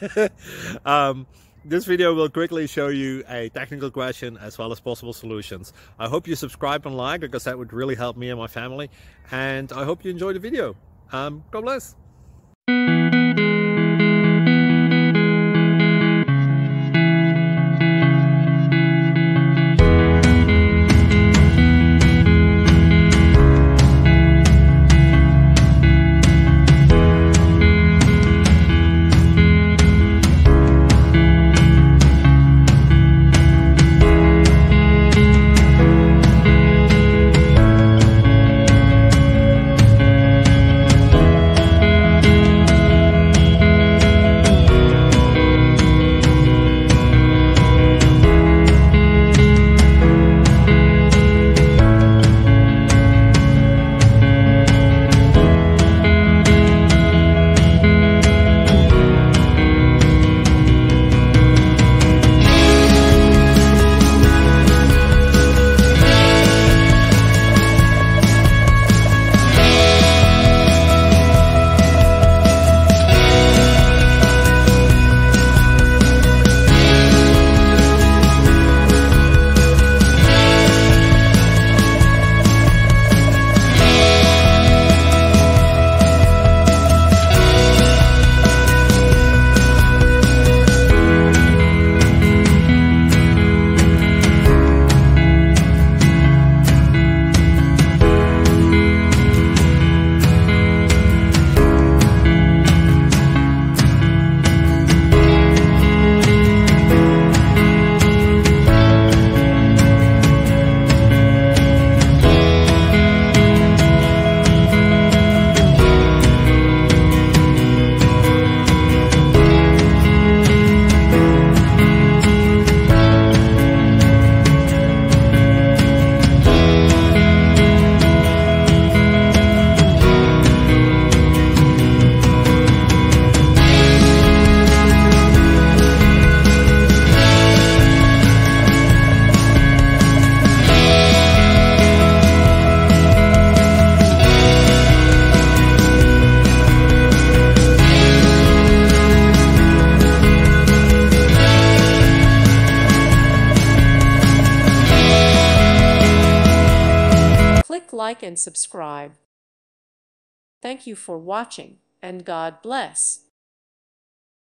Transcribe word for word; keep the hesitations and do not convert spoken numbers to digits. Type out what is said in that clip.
um, this video will quickly show you a technical question as well as possible solutions. I hope you subscribe and like, because that would really help me and my family. And I hope you enjoy the video. Um, God bless. Like and subscribe. Thank you for watching, and God bless.